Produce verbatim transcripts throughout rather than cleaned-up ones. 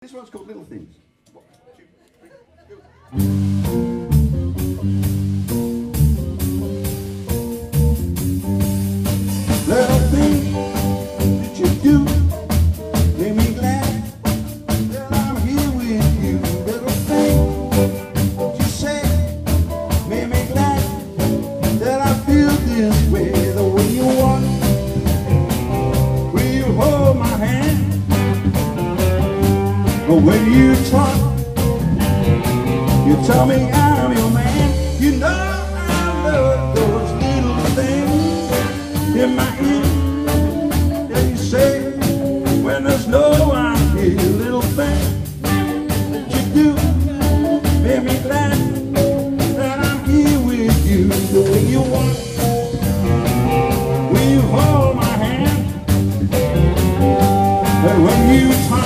This one's called Little Things. One, two, three, go. Little things that you do make me glad that I'm here with you. Little things that you say make me glad that I feel this way. The way you walk, will you hold my hand? But when you talk, you tell me I'm your man. You know I love those little things in my ear that you say when there's no one here. Little things that you do make me glad that I'm here with you. The way you walk, will you hold my hand? But when you talk,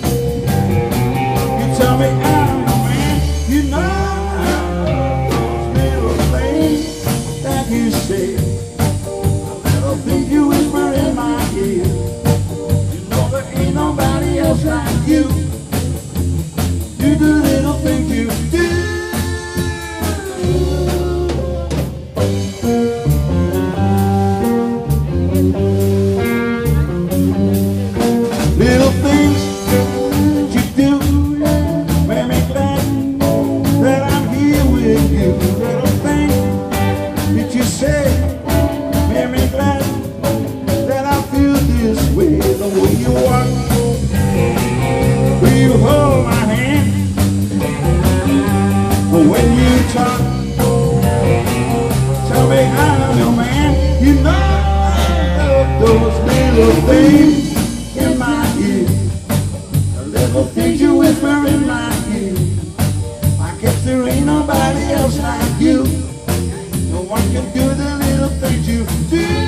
tell me I'm your man. You know those little things that you say, the little things you whisper in my ear. You know there ain't nobody else like you. You do little things you do. Little things that you do make me glad that I'm here with you. Little things that you say make me glad that I feel this way. The way you walk, will you hold my hand? But when you talk, tell me I'm your man. You know I love those little things in my ear. The little things you whisper in my ear. I guess there ain't nobody else like you. No one can do the little things you do.